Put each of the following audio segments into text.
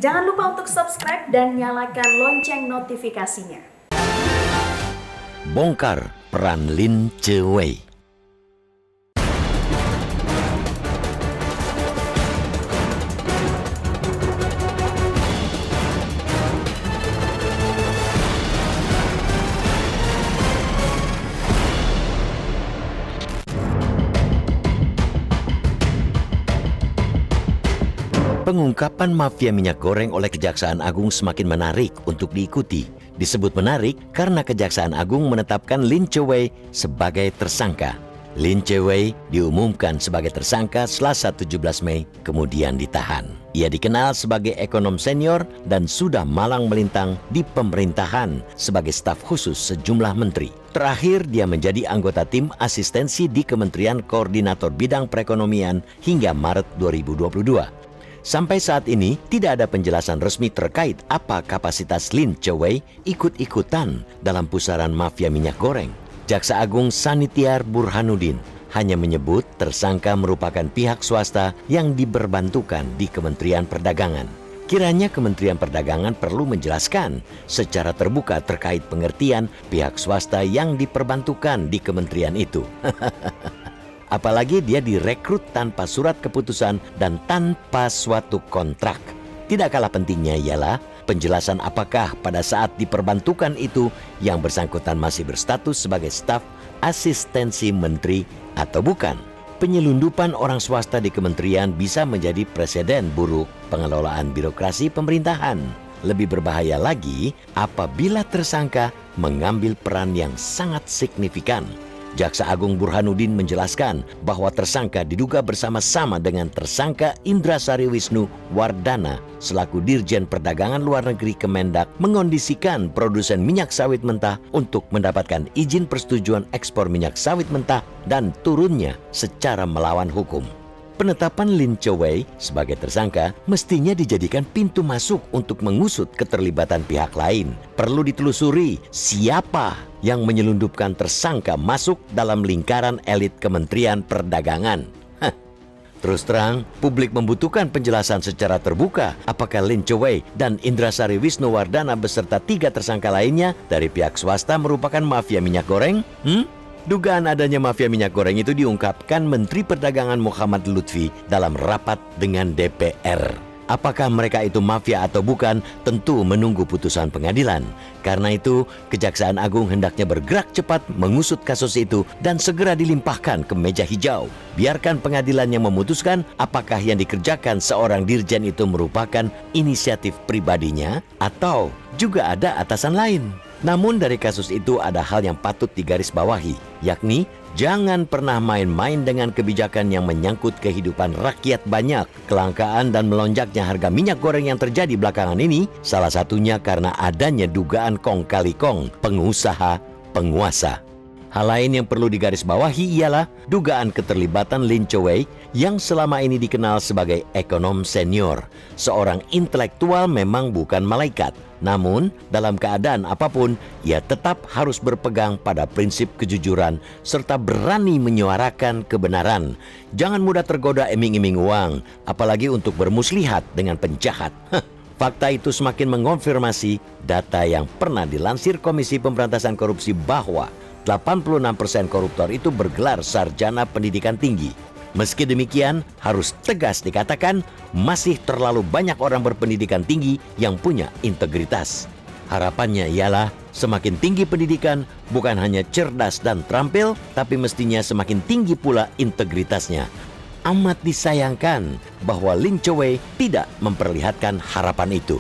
Jangan lupa untuk subscribe dan nyalakan lonceng notifikasinya. Bongkar peran Lin Che-wei. Pengungkapan mafia minyak goreng oleh Kejaksaan Agung semakin menarik untuk diikuti. Disebut menarik karena Kejaksaan Agung menetapkan Lin Che-wei sebagai tersangka. Lin Che-wei diumumkan sebagai tersangka Selasa 17 Mei, kemudian ditahan. Ia dikenal sebagai ekonom senior dan sudah malang melintang di pemerintahan sebagai staf khusus sejumlah menteri. Terakhir, dia menjadi anggota tim asistensi di Kementerian Koordinator Bidang Perekonomian hingga Maret 2022. Sampai saat ini, tidak ada penjelasan resmi terkait apa kapasitas Lin Che-wei ikut-ikutan dalam pusaran mafia minyak goreng. Jaksa Agung Sanitiar Burhanuddin hanya menyebut tersangka merupakan pihak swasta yang diberbantukan di Kementerian Perdagangan. Kiranya Kementerian Perdagangan perlu menjelaskan secara terbuka terkait pengertian pihak swasta yang diperbantukan di kementerian itu. Apalagi dia direkrut tanpa surat keputusan dan tanpa suatu kontrak. Tidak kalah pentingnya ialah penjelasan apakah pada saat diperbantukan itu yang bersangkutan masih berstatus sebagai staf asistensi menteri atau bukan. Penyelundupan orang swasta di kementerian bisa menjadi preseden buruk pengelolaan birokrasi pemerintahan. Lebih berbahaya lagi apabila tersangka mengambil peran yang sangat signifikan. Jaksa Agung Burhanuddin menjelaskan bahwa tersangka diduga bersama-sama dengan tersangka Indrasari Wisnu Wardana selaku Dirjen Perdagangan Luar Negeri Kemendak mengondisikan produsen minyak sawit mentah untuk mendapatkan izin persetujuan ekspor minyak sawit mentah dan turunnya secara melawan hukum. Penetapan Lin Che-wei sebagai tersangka mestinya dijadikan pintu masuk untuk mengusut keterlibatan pihak lain. Perlu ditelusuri siapa yang menyelundupkan tersangka masuk dalam lingkaran elit Kementerian Perdagangan. Terus terang, publik membutuhkan penjelasan secara terbuka apakah Lin Che-wei dan Indrasari Wisnu Wardana beserta 3 tersangka lainnya dari pihak swasta merupakan mafia minyak goreng? Dugaan adanya mafia minyak goreng itu diungkapkan Menteri Perdagangan Muhammad Lutfi dalam rapat dengan DPR. Apakah mereka itu mafia atau bukan, tentu menunggu putusan pengadilan. Karena itu, Kejaksaan Agung hendaknya bergerak cepat mengusut kasus itu dan segera dilimpahkan ke meja hijau. Biarkan pengadilan yang memutuskan apakah yang dikerjakan seorang dirjen itu merupakan inisiatif pribadinya atau juga ada atasan lain. Namun dari kasus itu ada hal yang patut digarisbawahi, yakni jangan pernah main-main dengan kebijakan yang menyangkut kehidupan rakyat banyak. Kelangkaan dan melonjaknya harga minyak goreng yang terjadi belakangan ini salah satunya karena adanya dugaan kong kali kong pengusaha penguasa. Hal lain yang perlu digarisbawahi ialah dugaan keterlibatan Lin Che-wei yang selama ini dikenal sebagai ekonom senior. Seorang intelektual memang bukan malaikat. Namun, dalam keadaan apapun, ia tetap harus berpegang pada prinsip kejujuran serta berani menyuarakan kebenaran. Jangan mudah tergoda iming-iming uang, apalagi untuk bermuslihat dengan penjahat. Fakta itu semakin mengonfirmasi data yang pernah dilansir Komisi Pemberantasan Korupsi bahwa 86% koruptor itu bergelar sarjana pendidikan tinggi. Meski demikian, harus tegas dikatakan masih terlalu banyak orang berpendidikan tinggi yang punya integritas. Harapannya ialah semakin tinggi pendidikan bukan hanya cerdas dan terampil, tapi mestinya semakin tinggi pula integritasnya. Amat disayangkan bahwa Lin Che-wei tidak memperlihatkan harapan itu.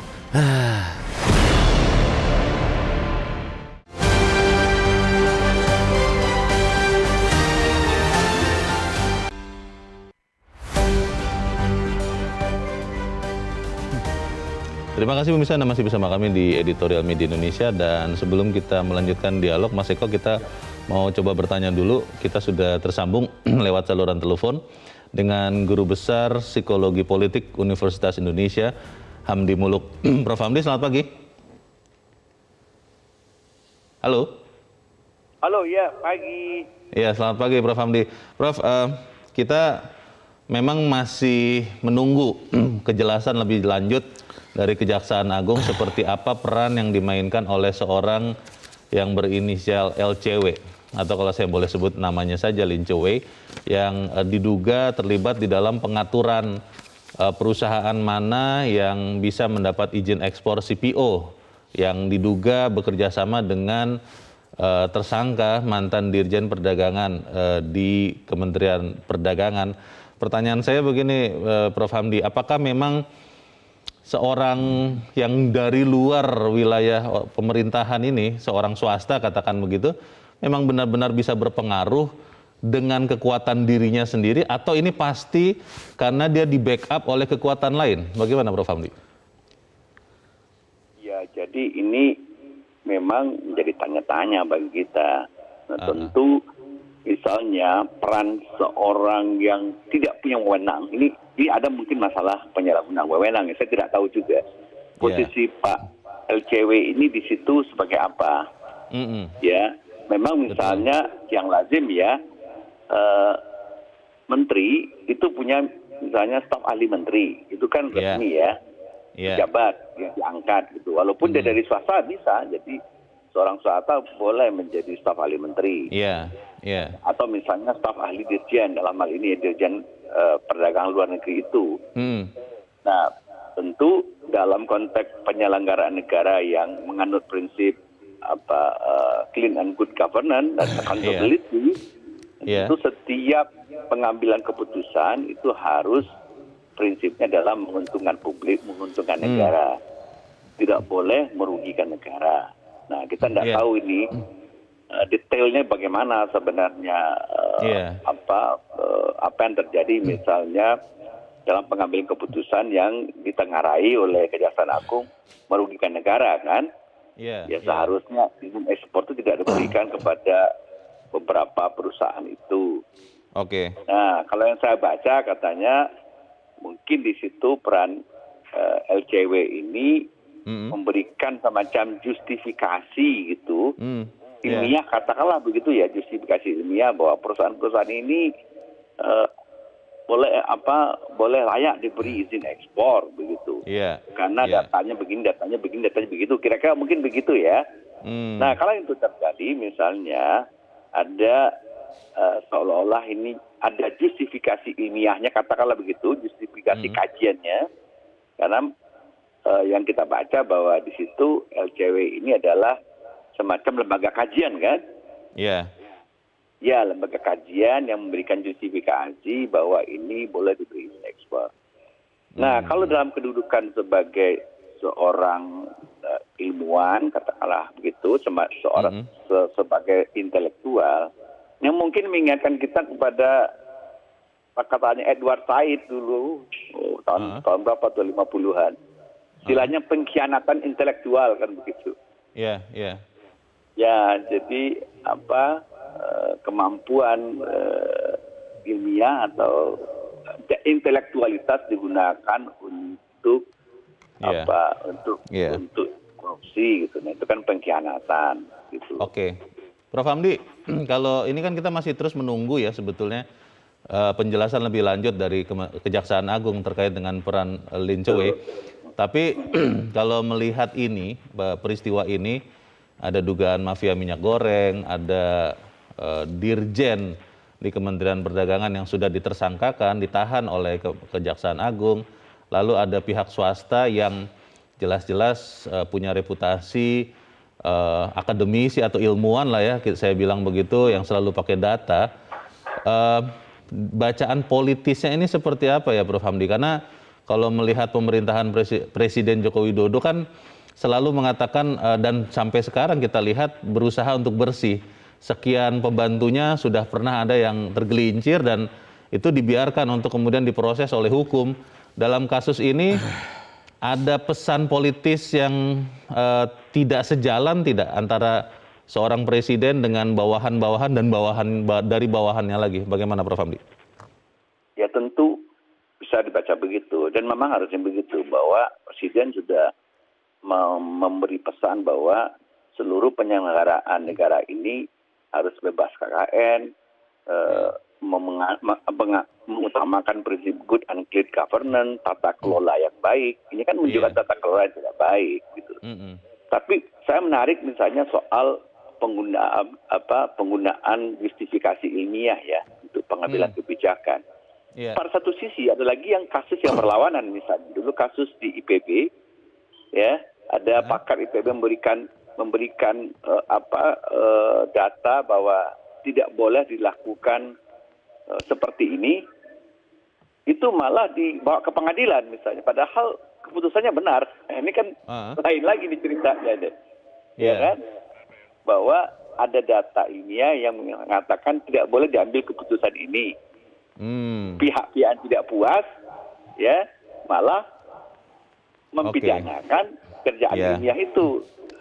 Terima kasih pemirsa, Anda masih bersama kami di Editorial Media Indonesia. Dan sebelum kita melanjutkan dialog, Mas Eko, kita mau coba bertanya dulu. Kita sudah tersambung lewat saluran telepon dengan Guru Besar Psikologi Politik Universitas Indonesia, Hamdi Muluk. Prof. Hamdi, selamat pagi. Halo. Halo, ya, pagi. Ya, selamat pagi Prof. Hamdi. Prof, kita memang masih menunggu kejelasan lebih lanjut dari Kejaksaan Agung seperti apa peran yang dimainkan oleh seorang yang berinisial LCW atau kalau saya boleh sebut namanya saja Lin Chow-wei yang diduga terlibat di dalam pengaturan perusahaan mana yang bisa mendapat izin ekspor CPO yang diduga bekerja sama dengan tersangka mantan Dirjen Perdagangan di Kementerian Perdagangan. Pertanyaan saya begini, Prof. Hamdi, apakah memang seorang yang dari luar wilayah pemerintahan ini, seorang swasta katakan begitu, memang benar-benar bisa berpengaruh dengan kekuatan dirinya sendiri atau ini pasti karena dia di backup oleh kekuatan lain? Bagaimana Prof. Hamdi? Ya, jadi ini memang menjadi tanya-tanya bagi kita. Nah, tentu misalnya peran seorang yang tidak punya wewenang, ini ada mungkin masalah penyalahgunaan wewenang, saya tidak tahu juga. Posisi Pak LCW ini di situ sebagai apa? Ya, memang misalnya yang lazim ya, menteri itu punya misalnya staf ahli menteri, itu kan resmi ya, pejabat yang diangkat gitu. Walaupun dia dari swasta bisa, jadi seorang swasta boleh menjadi staf ahli menteri. Atau misalnya staf ahli dirjen, dalam hal ini dirjen perdagangan luar negeri itu. Nah, tentu dalam konteks penyelenggaraan negara yang menganut prinsip clean and good governance dan accountability, itu setiap pengambilan keputusan itu harus prinsipnya dalam menguntungkan publik, menguntungkan negara, tidak boleh merugikan negara. Nah, kita tidak tahu ini detailnya bagaimana sebenarnya apa yang terjadi misalnya dalam pengambilan keputusan yang ditengarai oleh Kejaksaan Agung merugikan negara kan? Seharusnya izin ekspor itu tidak diberikan kepada beberapa perusahaan itu. Nah, kalau yang saya baca katanya mungkin di situ peran LCW ini memberikan semacam justifikasi gitu, ilmiah katakanlah begitu ya, justifikasi ilmiah bahwa perusahaan-perusahaan ini boleh layak diberi izin ekspor begitu, karena datanya begini, datanya begini, datanya begitu, kira-kira mungkin begitu ya. Nah, kalau itu terjadi misalnya ada seolah-olah ini ada justifikasi ilmiahnya, katakanlah begitu, justifikasi kajiannya, karena yang kita baca bahwa di situ LCW ini adalah semacam lembaga kajian kan? Ya, lembaga kajian yang memberikan justifikasi bahwa ini boleh diberi izin ekspor. Nah, kalau dalam kedudukan sebagai seorang ilmuwan, katakanlah begitu, seorang sebagai intelektual, yang mungkin mengingatkan kita kepada katanya Edward Said dulu, tahun berapa tuh, 50-an. Istilahnya pengkhianatan intelektual kan begitu. Ya, jadi kemampuan ilmiah atau intelektualitas digunakan untuk untuk korupsi gitu. Nah, itu kan pengkhianatan gitu. Prof. Hamdi, kalau ini kan kita masih terus menunggu ya sebetulnya penjelasan lebih lanjut dari Kejaksaan Agung terkait dengan peran Lin Chow-wei. Tapi kalau melihat ini, peristiwa ini, ada dugaan mafia minyak goreng, ada dirjen di Kementerian Perdagangan yang sudah ditersangkakan, ditahan oleh Kejaksaan Agung, lalu ada pihak swasta yang jelas-jelas punya reputasi akademisi atau ilmuwan lah ya, saya bilang begitu, yang selalu pakai data. Bacaan politisnya ini seperti apa ya Prof. Hamdi? Karena kalau melihat pemerintahan Presiden Joko Widodo kan selalu mengatakan dan sampai sekarang kita lihat berusaha untuk bersih. Sekian pembantunya sudah pernah ada yang tergelincir dan itu dibiarkan untuk kemudian diproses oleh hukum. Dalam kasus ini ada pesan politis yang tidak sejalan tidak antara seorang presiden dengan bawahan-bawahan dan bawahan dari bawahannya lagi. Bagaimana Prof. Hamdi? Ya tentu bisa dibaca begitu dan memang harusnya begitu bahwa presiden sudah memberi pesan bahwa seluruh penyelenggaraan negara ini harus bebas KKN, mengutamakan prinsip good and clean governance, tata kelola yang baik. Ini kan menunjukkan tata kelola yang tidak baik, gitu. Tapi saya menarik misalnya soal penggunaan justifikasi ilmiah ya untuk pengambilan kebijakan. Pada satu sisi ada lagi yang kasus yang berlawanan, misalnya dulu kasus di IPB, ya ada pakar IPB memberikan data bahwa tidak boleh dilakukan seperti ini, itu malah dibawa ke pengadilan misalnya. Padahal keputusannya benar. Nah, ini kan lain lagi nih ceritanya deh. Ya kan? Bahwa ada data ilmiah yang mengatakan tidak boleh diambil keputusan ini. Pihak-pihak yang tidak puas, ya malah mempidanakan kerjaan ilmiah itu.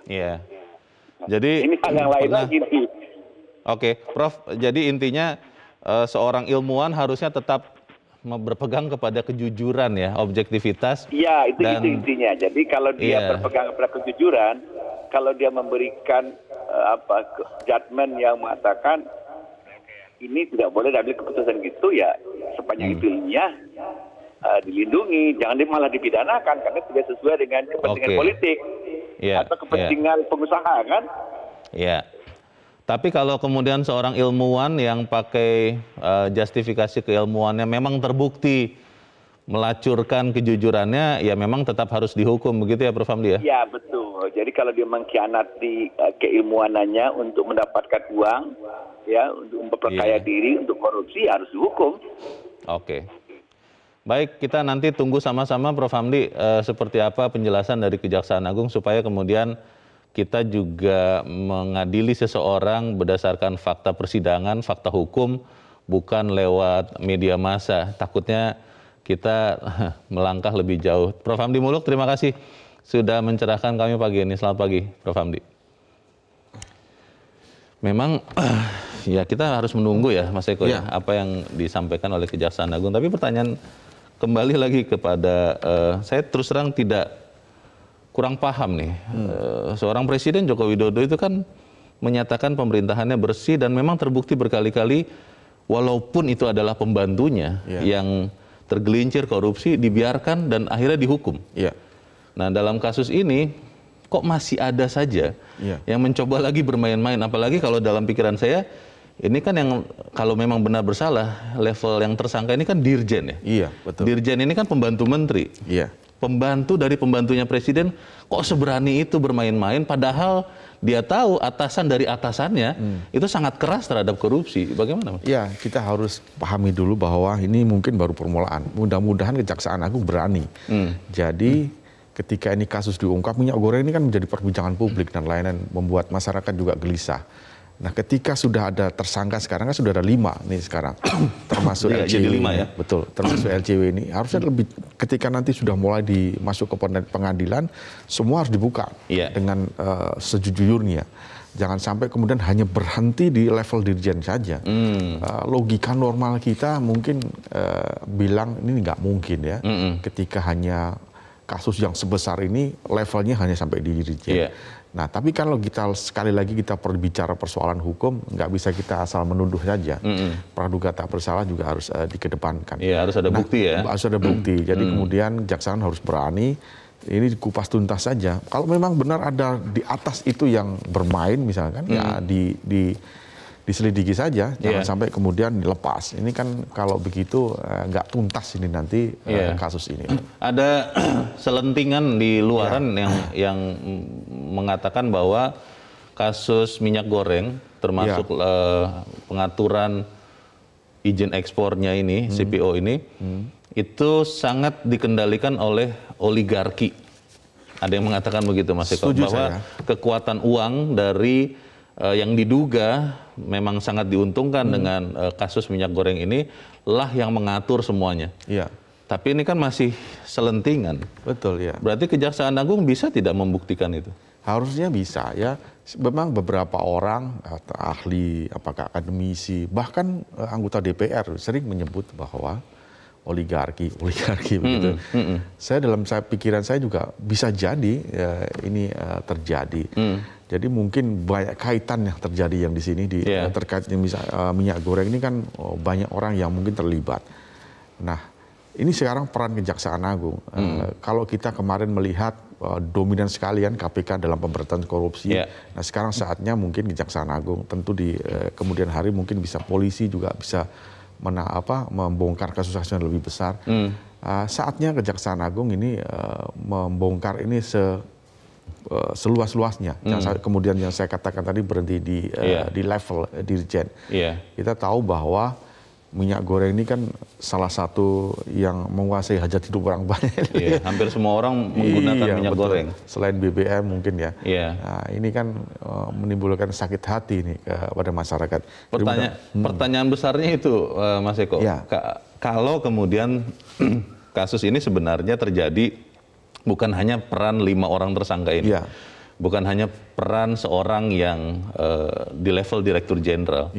Jadi ini hal yang lain lagi nih. Oke, Prof. Jadi intinya seorang ilmuwan harusnya tetap berpegang kepada kejujuran ya, objektivitas. Iya, itu intinya. Jadi kalau dia berpegang kepada kejujuran, kalau dia memberikan judgement yang mengatakan ini tidak boleh diambil keputusan gitu, ya sepanjang itu ilmiah dilindungi, jangan malah dipidanakan karena tidak sesuai dengan kepentingan politik atau kepentingan pengusaha kan? Iya. Tapi kalau kemudian seorang ilmuwan yang pakai justifikasi keilmuannya memang terbukti melacurkan kejujurannya, ya memang tetap harus dihukum, begitu ya Prof. Hamdi ya? Iya betul. Jadi kalau dia mengkhianati keilmuanannya untuk mendapatkan uang, ya untuk memperkaya diri, untuk korupsi, harus dihukum. Oke. Baik, kita nanti tunggu sama-sama Prof. Hamdi seperti apa penjelasan dari Kejaksaan Agung supaya kemudian kita juga mengadili seseorang berdasarkan fakta persidangan, fakta hukum, bukan lewat media massa. Takutnya kita melangkah lebih jauh. Prof. Hamdi Muluk, terima kasih sudah mencerahkan kami pagi ini. Selamat pagi, Prof. Hamdi. Memang ya kita harus menunggu ya, Mas Eko ya, apa yang disampaikan oleh Kejaksaan Agung. Tapi pertanyaan kembali lagi kepada, saya terus terang kurang paham nih. Seorang Presiden Joko Widodo itu kan menyatakan pemerintahannya bersih dan memang terbukti berkali-kali walaupun itu adalah pembantunya yang tergelincir korupsi dibiarkan dan akhirnya dihukum. Nah dalam kasus ini kok masih ada saja yang mencoba lagi bermain-main, apalagi kalau dalam pikiran saya ini kan yang kalau memang benar bersalah level yang tersangka ini kan dirjen ya. Iya betul. Dirjen ini kan pembantu menteri. Pembantu dari pembantunya presiden kok seberani itu bermain-main padahal dia tahu atasan dari atasannya itu sangat keras terhadap korupsi. Bagaimana Mas? Ya, kita harus pahami dulu bahwa ini mungkin baru permulaan. Mudah-mudahan Kejaksaan Agung berani. Jadi ketika ini kasus diungkap, minyak goreng ini kan menjadi perbincangan publik dan lain-lain, membuat masyarakat juga gelisah. Nah, ketika sudah ada tersangka sekarang kan sudah ada 5 nih sekarang, termasuk LCW. 5 ya? Betul, termasuk LCW ini. Harusnya lebih, ketika nanti sudah mulai dimasuk ke pengadilan, semua harus dibuka dengan sejujurnya. Jangan sampai kemudian hanya berhenti di level dirjen saja. Logika normal kita mungkin bilang ini nggak mungkin ya, ketika hanya kasus yang sebesar ini levelnya hanya sampai di dirjen. Nah, tapi kalau kita sekali lagi kita berbicara persoalan hukum, nggak bisa kita asal menuduh saja. Praduga tak bersalah juga harus dikedepankan. Harus ada bukti ya. Harus ada bukti. Jadi kemudian Kejaksaan harus berani. Ini dikupas tuntas saja. Kalau memang benar ada di atas itu yang bermain, misalkan, ya diselidiki saja, jangan sampai kemudian dilepas. Ini kan kalau begitu nggak tuntas ini nanti kasus ini. Ada selentingan di luaran yang mengatakan bahwa kasus minyak goreng termasuk pengaturan izin ekspornya ini, CPO ini, itu sangat dikendalikan oleh oligarki. Ada yang mengatakan begitu Mas Eko, bahwa kekuatan uang dari yang diduga memang sangat diuntungkan dengan kasus minyak goreng ini lah yang mengatur semuanya. Tapi ini kan masih selentingan. Betul ya. Berarti Kejaksaan Agung bisa tidak membuktikan itu? Harusnya bisa ya. Memang beberapa orang ahli, apakah akademisi, bahkan anggota DPR sering menyebut bahwa oligarki begitu. Saya dalam pikiran saya juga bisa jadi ini terjadi. Jadi mungkin banyak kaitan yang terjadi yang di sini terkait minyak goreng ini kan banyak orang yang mungkin terlibat. Nah, ini sekarang peran Kejaksaan Agung. Kalau kita kemarin melihat dominan sekalian KPK dalam pemberantasan korupsi. Nah, sekarang saatnya mungkin Kejaksaan Agung. Tentu di kemudian hari mungkin bisa polisi juga bisa membongkar kasus-kasus yang lebih besar. Saatnya Kejaksaan Agung ini membongkar ini seluas-luasnya. Kemudian yang saya katakan tadi berhenti di level dirjen. Kita tahu bahwa minyak goreng ini kan salah satu yang menguasai hajat hidup orang banyak. Hampir semua orang menggunakan minyak goreng. Selain BBM mungkin ya. Nah, ini kan menimbulkan sakit hati nih kepada masyarakat. Pertanyaan besarnya itu, Mas Eko. Kalau kemudian kasus ini sebenarnya terjadi bukan hanya peran 5 orang tersangka ini, bukan hanya peran seorang yang di level Direktur Jenderal.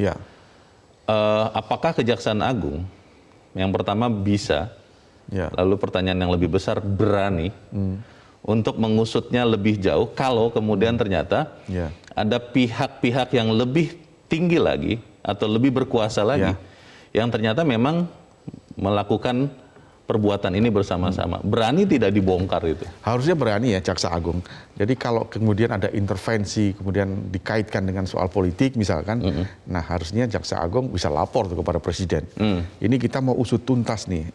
Apakah Kejaksaan Agung yang pertama bisa, lalu pertanyaan yang lebih besar berani untuk mengusutnya lebih jauh kalau kemudian ternyata ada pihak-pihak yang lebih tinggi lagi atau lebih berkuasa lagi yang ternyata memang melakukan perbuatan ini bersama-sama. Berani tidak dibongkar itu? Harusnya berani ya Jaksa Agung. Jadi kalau kemudian ada intervensi, kemudian dikaitkan dengan soal politik misalkan, nah harusnya Jaksa Agung bisa lapor kepada Presiden. Ini kita mau usut tuntas nih,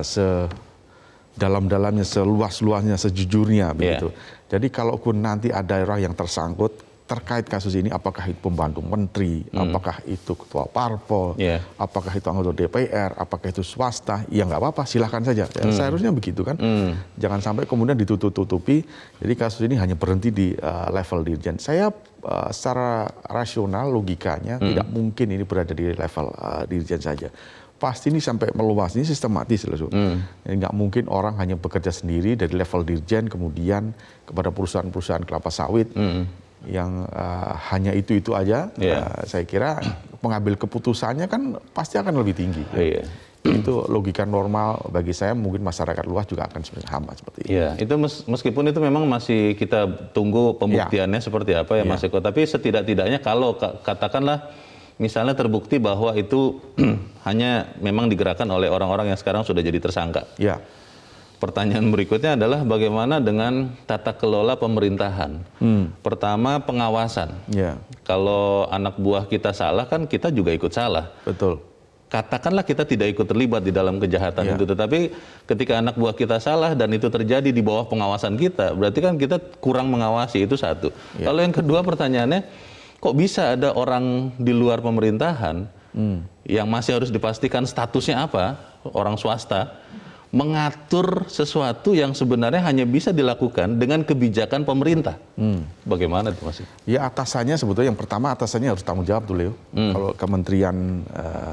sedalam-dalamnya, seluas-luasnya, sejujurnya begitu. Jadi kalaupun nanti ada orang yang tersangkut terkait kasus ini, apakah itu pembantu menteri, apakah itu ketua parpol, apakah itu anggota DPR, apakah itu swasta, ya nggak apa-apa, silahkan saja. Seharusnya begitu kan. Jangan sampai kemudian ditutup-tutupi, jadi kasus ini hanya berhenti di level dirjen. Saya secara rasional, logikanya, tidak mungkin ini berada di level dirjen saja. Pasti ini sampai meluas, ini sistematis loh. Nggak mungkin orang hanya bekerja sendiri dari level dirjen, kemudian kepada perusahaan-perusahaan kelapa sawit, yang hanya itu aja. Saya kira pengambil keputusannya kan pasti akan lebih tinggi. Itu logika normal bagi saya, mungkin masyarakat luas juga akan sama seperti itu. Itu meskipun itu memang masih kita tunggu pembuktiannya seperti apa ya Mas Eko, tapi setidak-tidaknya kalau katakanlah misalnya terbukti bahwa itu hanya memang digerakkan oleh orang-orang yang sekarang sudah jadi tersangka. Pertanyaan berikutnya adalah bagaimana dengan tata kelola pemerintahan. Pertama, pengawasan. Kalau anak buah kita salah kan kita juga ikut salah. Betul. Katakanlah kita tidak ikut terlibat di dalam kejahatan itu, tetapi ketika anak buah kita salah dan itu terjadi di bawah pengawasan kita, berarti kan kita kurang mengawasi, itu satu. Lalu yang kedua pertanyaannya, kok bisa ada orang di luar pemerintahan yang masih harus dipastikan statusnya apa, orang swasta, mengatur sesuatu yang sebenarnya hanya bisa dilakukan dengan kebijakan pemerintah. Bagaimana itu Mas? Ya atasannya sebetulnya yang pertama atasannya harus tanggung jawab tuh Leo. Kalau Kementerian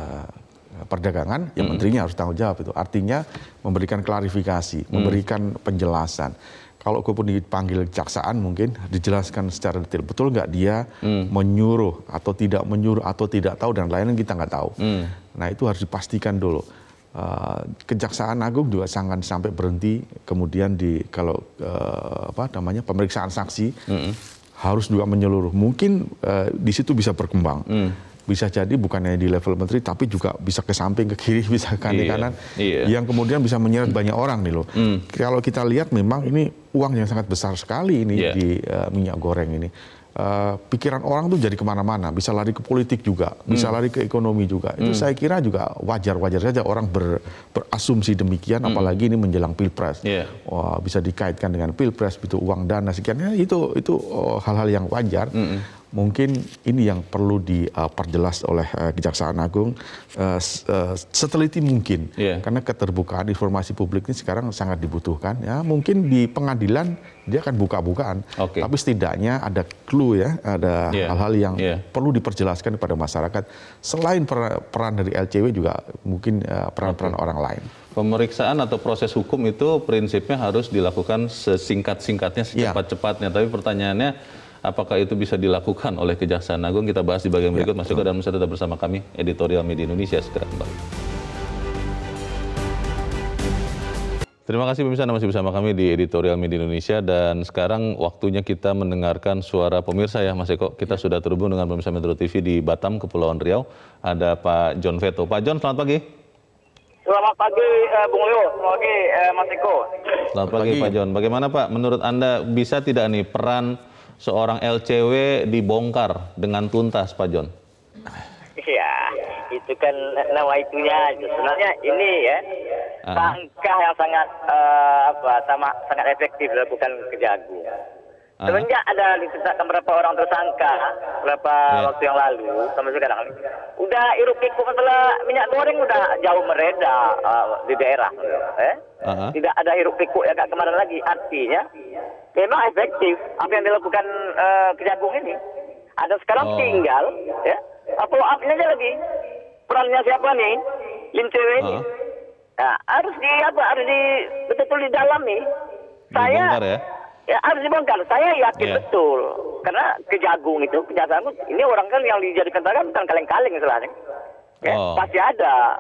Perdagangan, ya menterinya harus tanggung jawab itu. Artinya memberikan klarifikasi, memberikan penjelasan. Kalau pun dipanggil kejaksaan mungkin dijelaskan secara detail. Betul nggak dia menyuruh atau tidak tahu dan lain-lain kita nggak tahu. Nah itu harus dipastikan dulu. Kejaksaan Agung juga jangan sampai berhenti kemudian pemeriksaan saksi harus juga menyeluruh. Mungkin di situ bisa berkembang. Bisa jadi bukan hanya di level menteri tapi juga bisa ke samping, ke kiri, bisa ke kanan, yang kemudian bisa menyeret banyak orang nih loh. Kalau kita lihat memang ini uang yang sangat besar sekali ini di minyak goreng ini. Pikiran orang tuh jadi kemana-mana, bisa lari ke politik juga, bisa lari ke ekonomi juga. Itu saya kira juga wajar-wajar saja orang berasumsi demikian, apalagi ini menjelang pilpres. Wah, bisa dikaitkan dengan pilpres, itu uang dana sekian, itu hal-hal yang wajar. Mungkin ini yang perlu diperjelas oleh Kejaksaan Agung seteliti mungkin, karena keterbukaan informasi publik ini sekarang sangat dibutuhkan. Ya, mungkin di pengadilan dia akan buka-bukaan, tapi setidaknya ada clue ya, ada hal-hal yang perlu diperjelaskan kepada masyarakat. Selain peran dari LCW juga mungkin peran-peran orang lain. Pemeriksaan atau proses hukum itu prinsipnya harus dilakukan sesingkat-singkatnya, secepat-cepatnya. Tapi pertanyaannya, apakah itu bisa dilakukan oleh Kejaksaan Agung? Kita bahas di bagian berikut. Mas Eko dan Musa tetap bersama kami, Editorial Media Indonesia segera kembali. Terima kasih pemirsa, masih bersama kami di Editorial Media Indonesia, dan sekarang waktunya kita mendengarkan suara pemirsa ya Mas Eko. Kita sudah terhubung dengan pemirsa Metro TV di Batam, Kepulauan Riau. Ada Pak John Veto. Pak John, selamat pagi. Selamat pagi Bung Leo, selamat pagi Mas Eko. Selamat pagi Pak John. Bagaimana Pak, menurut Anda bisa tidak nih peran seorang LCW dibongkar dengan tuntas Pak John? Iya, itu kan nama itunya. Sebenarnya ini ya langkah yang sangat sangat efektif dilakukan Kejagung. Semenjak ada ditetapkan beberapa orang tersangka beberapa waktu yang lalu sampai sekarang, udah hiruk pikuk masalah minyak goreng udah jauh mereda di daerah. Tidak ada hiruk pikuk ya kemarin lagi. Artinya memang efektif apa yang dilakukan Kejagung ini. Ada sekarang tinggal ya follow up-nya aja lagi. Perannya siapa nih? Lincewe ini. Nah, harus betul-betul didalami. Saya harus dibongkar. Saya yakin betul. Karena Kejagung itu, Kejaksaan ini orang kan yang dijadikan tersangka bukan kaleng-kaleng istilahnya. Ya, pasti ada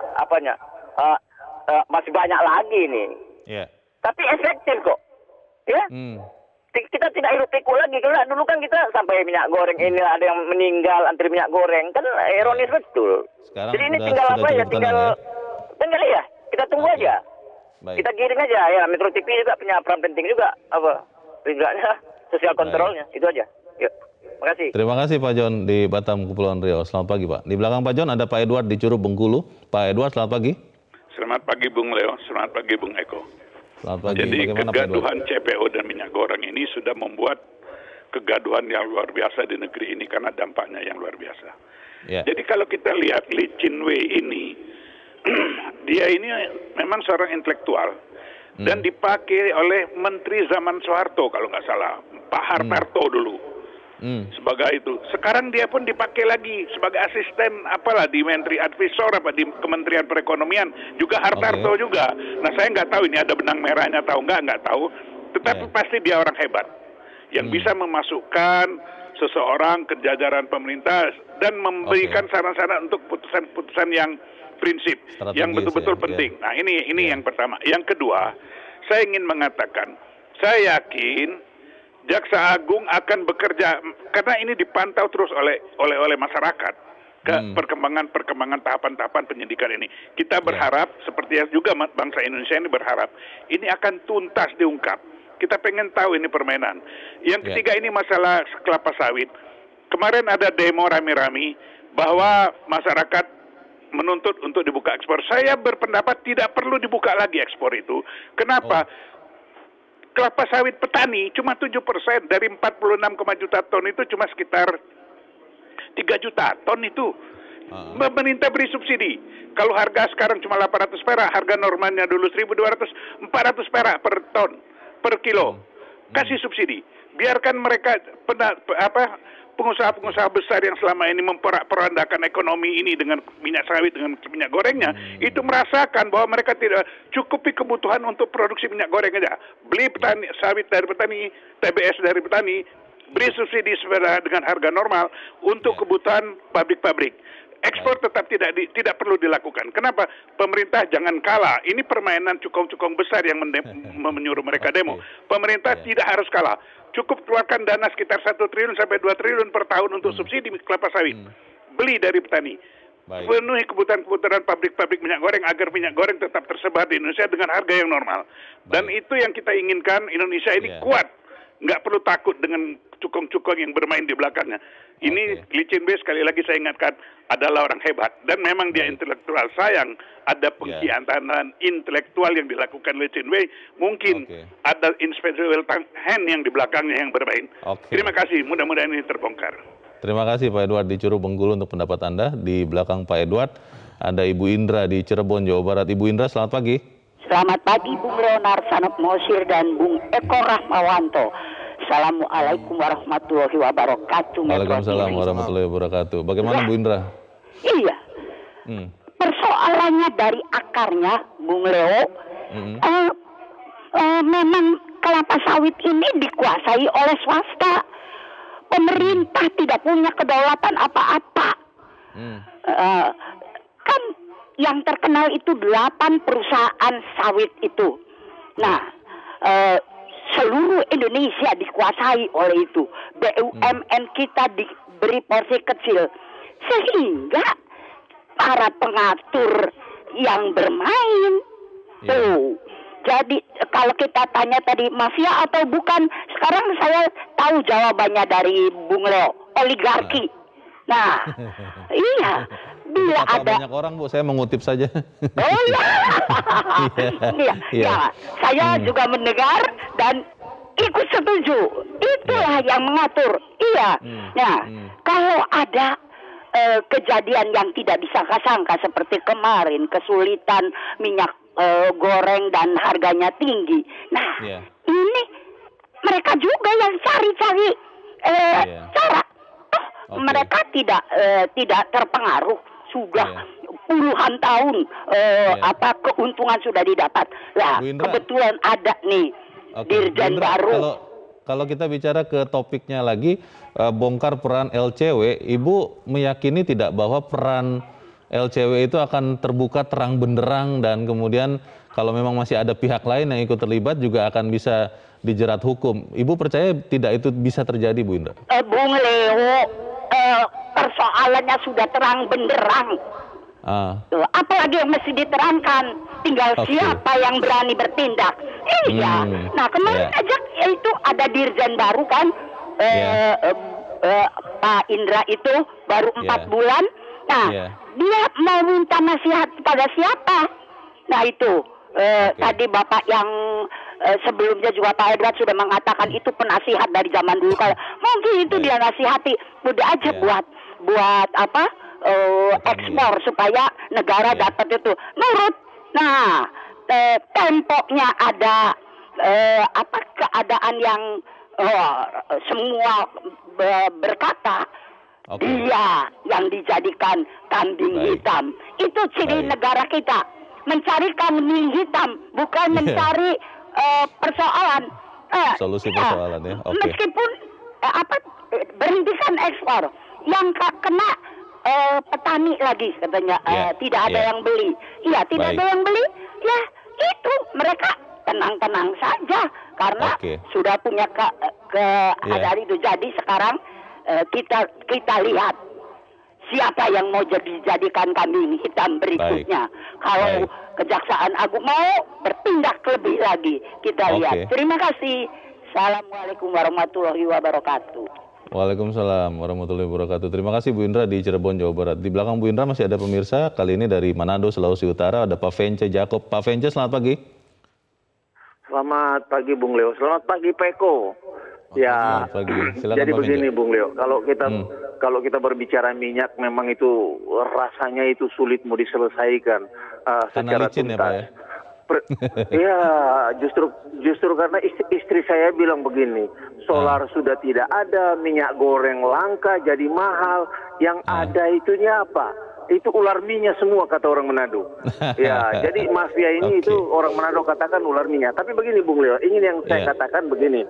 masih banyak lagi nih. Tapi efektif kok. Ya. Kita tidak hiruk pikuk lagi, karena dulu kan kita sampai minyak goreng ini ada yang meninggal antri minyak goreng, kan ironis betul. Sekarang jadi ini tinggal apa ya, tinggal ya, kita tunggu aja. Baik. Kita giring aja ya, Metro TV juga punya peran penting juga juga sosial kontrolnya. Itu aja. Yuk. Makasih. Terima kasih Pak John di Batam, Kepulauan Riau. Selamat pagi Pak. Di belakang Pak John ada Pak Edward di Curug Bengkulu. Pak Edward, selamat pagi. Selamat pagi Bung Leo, selamat pagi Bung Eko. Selamat pagi. Jadi kegaduhan CPO dan minyak goreng ini sudah membuat kegaduhan yang luar biasa di negeri ini karena dampaknya yang luar biasa. Jadi kalau kita lihat Lee Chin-wei ini, dia ini memang seorang intelektual dan dipakai oleh Menteri zaman Soeharto kalau nggak salah, Pak Hartarto dulu. Sebagai itu. Sekarang dia pun dipakai lagi sebagai asisten di Menteri Advisor di Kementerian Perekonomian, juga Hartarto juga. Nah, saya nggak tahu ini ada benang merahnya tahu nggak tahu. Tetapi pasti dia orang hebat yang bisa memasukkan seseorang ke jajaran pemerintah dan memberikan saran-saran untuk putusan-putusan yang prinsip, yang betul-betul penting. Nah, ini yang pertama. Yang kedua, saya ingin mengatakan, saya yakin Jaksa Agung akan bekerja karena ini dipantau terus oleh masyarakat ke perkembangan tahapan-tahapan penyidikan ini. Kita berharap seperti yang juga bangsa Indonesia ini berharap ini akan tuntas diungkap. Kita pengen tahu ini permainan. Yang ketiga ini masalah kelapa sawit. Kemarin ada demo rame-rame bahwa masyarakat menuntut untuk dibuka ekspor. Saya berpendapat tidak perlu dibuka lagi ekspor itu. Kenapa? Kelapa sawit petani cuma 7% dari 46,5 juta ton itu cuma sekitar 3 juta ton itu. Pemerintah beri subsidi. Kalau harga sekarang cuma 800 perak, harga normalnya dulu 1.200, 400 perak per ton, per kilo. Kasih subsidi. Biarkan mereka pengusaha-pengusaha besar yang selama ini memporak-porandakan ekonomi ini dengan minyak sawit, dengan minyak gorengnya, itu merasakan bahwa mereka tidak cukupi kebutuhan untuk produksi minyak goreng aja. Beli sawit dari petani, TBS dari petani, beri subsidi dengan harga normal untuk kebutuhan pabrik-pabrik. Ekspor tetap tidak perlu dilakukan. Kenapa? Pemerintah jangan kalah. Ini permainan cukong-cukong besar yang menyuruh mereka demo. Pemerintah tidak harus kalah. Cukup keluarkan dana sekitar 1 triliun sampai 2 triliun per tahun untuk subsidi kelapa sawit. Beli dari petani. Penuhi kebutuhan pabrik-pabrik minyak goreng agar minyak goreng tetap tersebar di Indonesia dengan harga yang normal. Dan itu yang kita inginkan, Indonesia ini kuat. Nggak perlu takut dengan cukong-cukong yang bermain di belakangnya. Ini Lee Chin-wei, sekali lagi saya ingatkan, adalah orang hebat. Dan memang dia intelektual. Sayang ada pengkhianatan intelektual yang dilakukan Lee Chin-wei. Mungkin ada invisible hand yang di belakangnya yang bermain. Terima kasih, mudah-mudahan ini terbongkar. Terima kasih Pak Edward di Curug Bengkulu untuk pendapat Anda. Di belakang Pak Edward ada Ibu Indra di Cirebon, Jawa Barat. Ibu Indra, selamat pagi. Selamat pagi Bung Leonard Sanop Mosir dan Bung Eko Rahmawanto. Assalamualaikum warahmatullahi wabarakatuh. Waalaikumsalam warahmatullahi wabarakatuh. Bagaimana Bu Indra? Iya. Persoalannya dari akarnya, Bung Leo, memang kelapa sawit ini dikuasai oleh swasta. Pemerintah tidak punya kedaulatan apa-apa. Kan yang terkenal itu 8 perusahaan sawit itu. Nah, seluruh Indonesia dikuasai oleh itu. BUMN kita diberi porsi kecil. Sehingga para pengatur yang bermain tuh. Jadi kalau kita tanya tadi mafia atau bukan, sekarang saya tahu jawabannya dari Bung Leo, oligarki. Nah, iya. Bila ada banyak orang, Bu, saya mengutip saja. Oh iya. Saya juga mendengar dan ikut setuju. Itulah yang mengatur. Iya. Nah, kalau ada kejadian yang tidak disangka-sangka seperti kemarin, kesulitan minyak goreng dan harganya tinggi. Nah, ini mereka juga yang cari-cari cara. Mereka tidak terpengaruh. Sudah puluhan tahun keuntungan sudah didapat. Nah, kebetulan ada nih dirjen baru. Kalau kita bicara ke topiknya lagi, bongkar peran LCW, Ibu meyakini tidak bahwa peran LCW itu akan terbuka terang benderang dan kemudian kalau memang masih ada pihak lain yang ikut terlibat juga akan bisa dijerat hukum. Ibu percaya tidak itu bisa terjadi, Bu Indra? Bung Leo, persoalannya sudah terang benderang. Apalagi yang mesti diterangkan, tinggal siapa yang berani bertindak. Iya. Nah, kemarin aja itu ada dirjen baru kan, Pak Indra itu baru 4 bulan. Nah, dia mau minta nasihat kepada siapa? Nah itu tadi Bapak yang sebelumnya juga Pak Edward sudah mengatakan itu penasihat dari zaman dulu. Kalau mungkin itu dia nasihati, udah aja buat ekspor supaya negara dapat itu nurut. Nah, tempoknya ada keadaan yang semua berkata dia yang dijadikan kambing hitam. Itu ciri negara kita, mencari kambing hitam, bukan mencari persoalan. Solusi persoalan ya. Meskipun berhentikan ekspor, yang kena petani lagi katanya tidak ada yang beli. Iya, tidak ada yang beli. Ya itu mereka tenang-tenang saja karena sudah punya keadaan itu. Jadi sekarang kita lihat siapa yang mau dijadikan kambing hitam berikutnya. Kalau Kejaksaan Agung mau bertindak lebih lagi, kita lihat. Terima kasih. Assalamualaikum warahmatullahi wabarakatuh. Waalaikumsalam warahmatullahi wabarakatuh. Terima kasih Bu Indra di Cirebon, Jawa Barat. Di belakang Bu Indra masih ada pemirsa, kali ini dari Manado, Sulawesi Utara, ada Pak Vence Jacob. Pak Vence, selamat pagi. Selamat pagi Bung Leo, selamat pagi Peko. Ya, jadi begini Bung Leo, kalau kita berbicara minyak memang itu rasanya itu sulit mau diselesaikan secara tuntas. Ya, Pak, ya? Ya, justru karena istri saya bilang begini, solar sudah tidak ada, minyak goreng langka jadi mahal, yang ada itunya apa? Itu ular minyak semua kata orang Manado. Ya, jadi mafia ini itu orang Manado katakan ular minyak. Tapi begini Bung Leo, ingin yang saya katakan begini.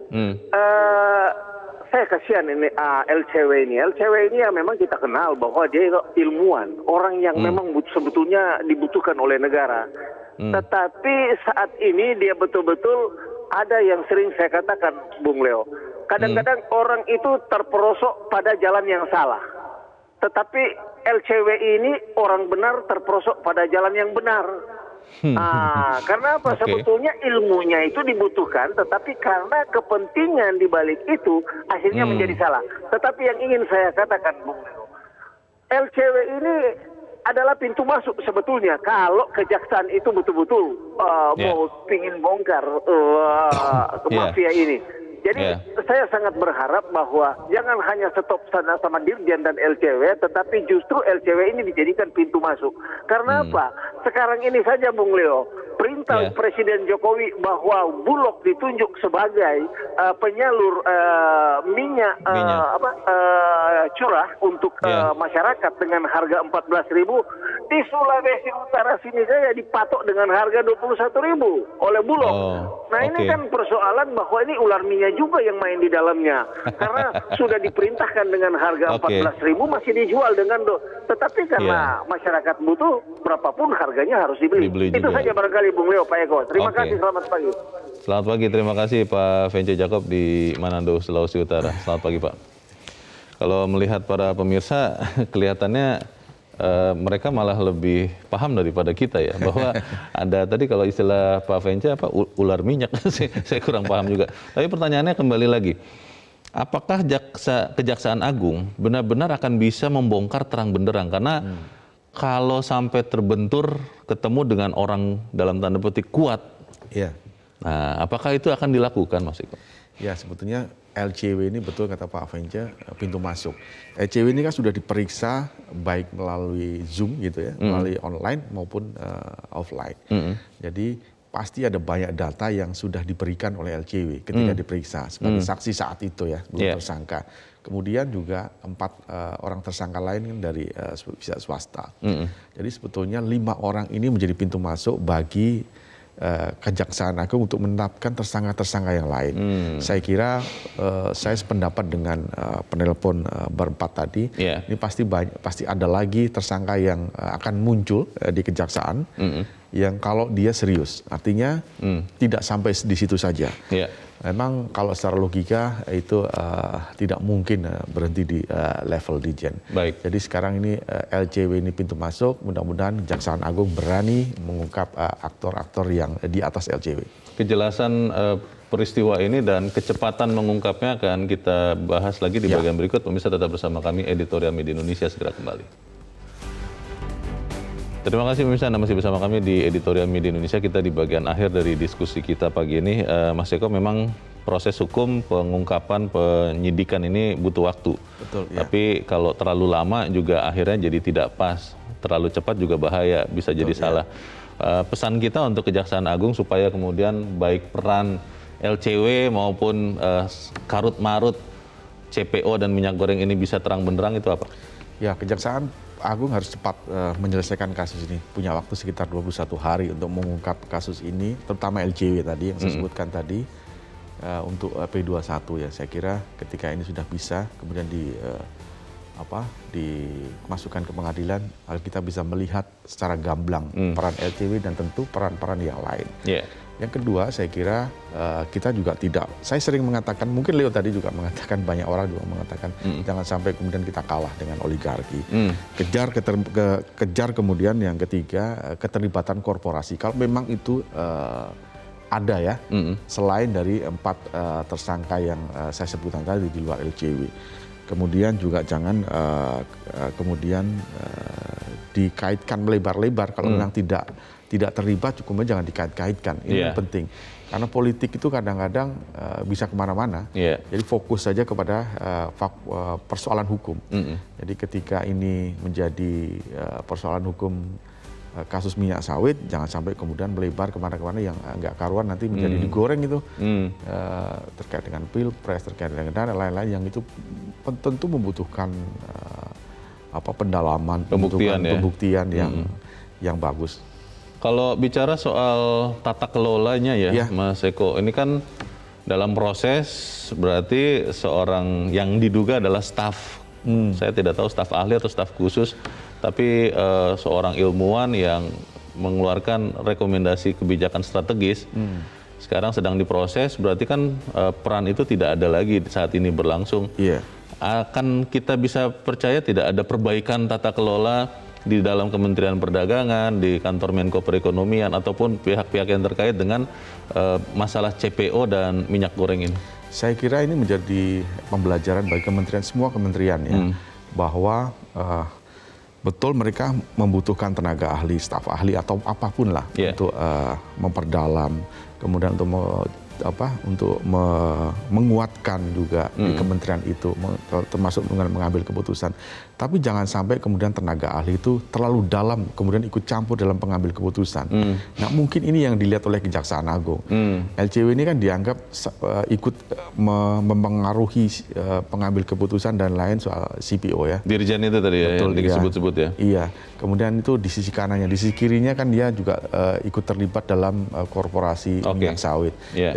Saya kasihan ini LCW ini. LCW ini ya memang kita kenal bahwa dia ilmuwan, orang yang memang sebetulnya dibutuhkan oleh negara. Tetapi saat ini dia betul-betul ada yang sering saya katakan Bung Leo. Kadang-kadang orang itu terperosok pada jalan yang salah. Tetapi LCW ini orang benar terperosok pada jalan yang benar. Karena apa? Sebetulnya ilmunya itu dibutuhkan, tetapi karena kepentingan di balik itu akhirnya menjadi salah. Tetapi yang ingin saya katakan, Bung Leo, LCW ini adalah pintu masuk sebetulnya kalau kejaksaan itu betul-betul mau pingin bongkar mafia ini. Jadi saya sangat berharap bahwa jangan hanya stop sana sama Dirjen dan LCW, tetapi justru LCW ini dijadikan pintu masuk. Karena apa? Sekarang ini saja Bung Leo, perintah Presiden Jokowi bahwa Bulog ditunjuk sebagai penyalur minyak curah untuk masyarakat dengan harga 14.000, di Sulawesi Utara sini saya dipatok dengan harga 21.000 oleh Bulog. Nah ini kan persoalan bahwa ini ular minyak juga yang main di dalamnya. Karena sudah diperintahkan dengan harga 14.000 masih dijual dengan tetapi karena masyarakat butuh berapapun harganya harus dibeli. Itu saja barangkali Bung Leo, Pak Eko. Terima kasih, selamat pagi. Selamat pagi, terima kasih Pak Vence Jacob di Manado, Sulawesi Utara. Selamat pagi Pak. Kalau melihat para pemirsa, kelihatannya mereka malah lebih paham daripada kita ya, bahwa ada tadi kalau istilah Pak Vence apa ular minyak, saya kurang paham juga. Tapi pertanyaannya kembali lagi, apakah Kejaksaan Agung benar-benar akan bisa membongkar terang benderang? Karena kalau sampai terbentur ketemu dengan orang dalam tanda petik kuat, nah apakah itu akan dilakukan Mas Eko? Ya sebetulnya LCW ini betul kata Pak Vence pintu masuk. LCW ini kan sudah diperiksa baik melalui Zoom gitu ya, melalui online maupun offline. Jadi pasti ada banyak data yang sudah diberikan oleh LCW ketika diperiksa sebagai saksi saat itu ya, belum tersangka. Kemudian juga 4 orang tersangka lain kan dari pihak swasta. Jadi sebetulnya 5 orang ini menjadi pintu masuk bagi Kejaksaan Agung untuk menetapkan tersangka-tersangka yang lain. Saya kira saya sependapat dengan penelpon berempat tadi. Ini pasti ada lagi tersangka yang akan muncul di Kejaksaan yang kalau dia serius, artinya tidak sampai di situ saja. Memang kalau secara logika itu tidak mungkin berhenti di level Dirjen. Jadi sekarang ini LCW ini pintu masuk, mudah-mudahan Kejaksaan Agung berani mengungkap aktor-aktor yang di atas LCW. Kejelasan peristiwa ini dan kecepatan mengungkapnya akan kita bahas lagi di bagian berikut. Pemirsa tetap bersama kami, Editorial Media Indonesia segera kembali. Terima kasih pemirsa, Anda masih bersama kami di Editorial Media Indonesia. Kita di bagian akhir dari diskusi kita pagi ini. Mas Eko, memang proses hukum, pengungkapan, penyidikan ini butuh waktu. Betul, ya. Tapi kalau terlalu lama juga akhirnya jadi tidak pas. Terlalu cepat juga bahaya, bisa jadi salah. Pesan kita untuk Kejaksaan Agung supaya kemudian baik peran LCW maupun karut-marut CPO dan minyak goreng ini bisa terang benderang itu apa? Ya, Kejaksaan Agung harus cepat menyelesaikan kasus ini. Punya waktu sekitar 21 hari untuk mengungkap kasus ini, terutama LCW tadi yang saya sebutkan tadi, untuk P21 ya. Saya kira ketika ini sudah bisa, kemudian dimasukkan ke pengadilan, kita bisa melihat secara gamblang peran LCW dan tentu peran-peran yang lain. Yang kedua, saya kira kita juga tidak, saya sering mengatakan, mungkin Leo tadi juga mengatakan, banyak orang juga mengatakan, jangan sampai kemudian kita kalah dengan oligarki. Kejar kemudian yang ketiga, keterlibatan korporasi. Kalau memang itu ada ya, selain dari 4 tersangka yang saya sebutkan tadi di luar LCW. Kemudian juga jangan dikaitkan melebar-lebar kalau memang tidak terlibat, cukup jangan dikait-kaitkan. Ini yang penting. Karena politik itu kadang-kadang bisa kemana-mana. Jadi fokus saja kepada persoalan hukum. Jadi ketika ini menjadi persoalan hukum kasus minyak sawit, jangan sampai kemudian melebar kemana-mana yang nggak karuan, nanti menjadi digoreng itu. Terkait dengan pilpres, terkait dengan dan lain-lain yang itu tentu membutuhkan pendalaman, pembuktian yang bagus. Kalau bicara soal tata kelolanya ya, Mas Eko, ini kan dalam proses berarti seorang yang diduga adalah staf. Saya tidak tahu staf ahli atau staf khusus, tapi seorang ilmuwan yang mengeluarkan rekomendasi kebijakan strategis. Sekarang sedang diproses, berarti kan peran itu tidak ada lagi saat ini berlangsung. Akan kita bisa percaya tidak ada perbaikan tata kelola di dalam Kementerian Perdagangan, di kantor Menko Perekonomian, ataupun pihak-pihak yang terkait dengan masalah CPO dan minyak goreng ini? Saya kira ini menjadi pembelajaran bagi semua kementerian ya, bahwa betul mereka membutuhkan tenaga ahli, staf ahli atau apapun lah untuk memperdalam, kemudian untuk menguatkan juga di kementerian itu, termasuk dengan mengambil keputusan. Tapi jangan sampai kemudian tenaga ahli itu terlalu dalam, kemudian ikut campur dalam pengambil keputusan. Nah mungkin ini yang dilihat oleh Kejaksaan Agung. LCW ini kan dianggap ikut mempengaruhi pengambil keputusan dan lain soal CPO ya. Dirjen itu tadi ya, yang disebut-sebut ya. Iya, kemudian itu di sisi kanannya, di sisi kirinya kan dia juga ikut terlibat dalam korporasi minyak sawit. Jadi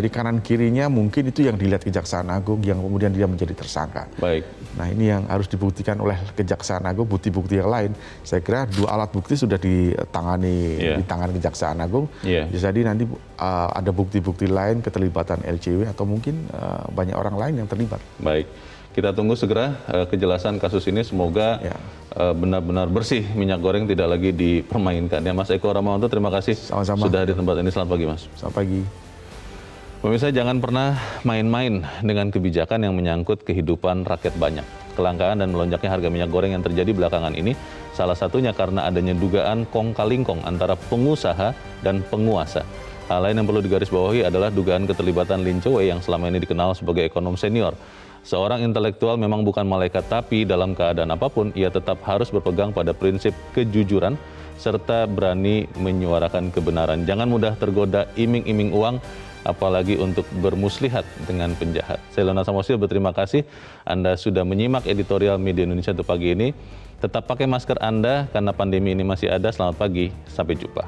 dari kanan kirinya mungkin itu yang dilihat Kejaksaan Agung yang kemudian dia menjadi tersangka. Baik. Nah ini yang harus dibuktikan oleh Kejaksaan Agung, bukti-bukti yang lain. Saya kira 2 alat bukti sudah ditangani di tangan Kejaksaan Agung. Jadi nanti ada bukti-bukti lain keterlibatan LCW atau mungkin banyak orang lain yang terlibat. Baik. Kita tunggu segera kejelasan kasus ini, semoga benar-benar bersih, minyak goreng tidak lagi dipermainkan. Ya, Mas Eko Ramawanto, terima kasih sudah di tempat ini. Selamat pagi, Mas. Selamat pagi. Pemirsa, jangan pernah main-main dengan kebijakan yang menyangkut kehidupan rakyat banyak. Kelangkaan dan melonjaknya harga minyak goreng yang terjadi belakangan ini, salah satunya karena adanya dugaan kong-kali-kong antara pengusaha dan penguasa. Hal lain yang perlu digarisbawahi adalah dugaan keterlibatan Lin Chow yang selama ini dikenal sebagai ekonom senior. Seorang intelektual memang bukan malaikat, tapi dalam keadaan apapun ia tetap harus berpegang pada prinsip kejujuran serta berani menyuarakan kebenaran. Jangan mudah tergoda iming-iming uang, apalagi untuk bermuslihat dengan penjahat. Saya Leonard Samosil berterima kasih Anda sudah menyimak editorial Media Indonesia untuk pagi ini. Tetap pakai masker Anda karena pandemi ini masih ada. Selamat pagi, sampai jumpa.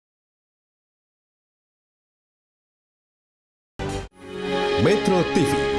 Metro TV